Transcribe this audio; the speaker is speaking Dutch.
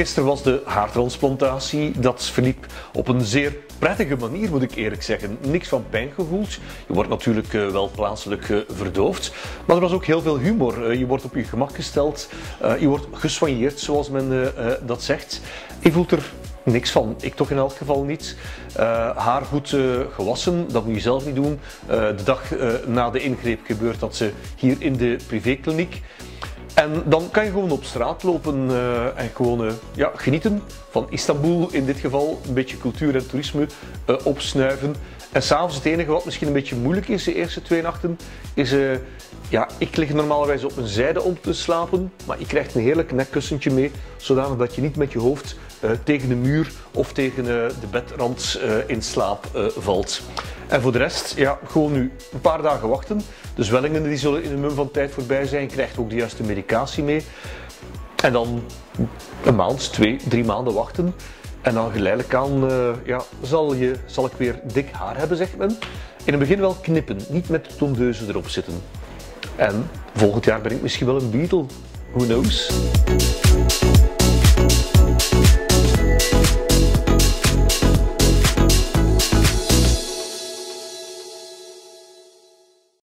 Eergisteren was de haartransplantatie. Dat verliep op een zeer prettige manier, moet ik eerlijk zeggen. Niks van pijn gevoeld. Je wordt natuurlijk wel plaatselijk verdoofd. Maar er was ook heel veel humor. Je wordt op je gemak gesteld. Je wordt gesoigneerd, zoals men dat zegt. Je voelt er niks van. Ik toch in elk geval niet. Haar goed gewassen, dat moet je zelf niet doen. De dag na de ingreep gebeurt dat ze hier in de privékliniek. En dan kan je gewoon op straat lopen en gewoon genieten van Istanbul in dit geval. Een beetje cultuur en toerisme opsnuiven. En s'avonds het enige wat misschien een beetje moeilijk is de eerste 2 nachten, is ik lig normalerwijs op een zijde om te slapen, maar je krijgt een heerlijk nekkussentje mee, zodanig dat je niet met je hoofd tegen de muur of tegen de bedrand in slaap valt. En voor de rest, gewoon nu een paar dagen wachten. De zwellingen die zullen in een mum van tijd voorbij zijn. Je krijgt ook de juiste medicatie mee. En dan een maand, 2, 3 maanden wachten. En dan geleidelijk aan zal ik weer dik haar hebben, zegt men. In het begin wel knippen, niet met tondeuzen erop zitten. En volgend jaar ben ik misschien wel een Beatle. Who knows?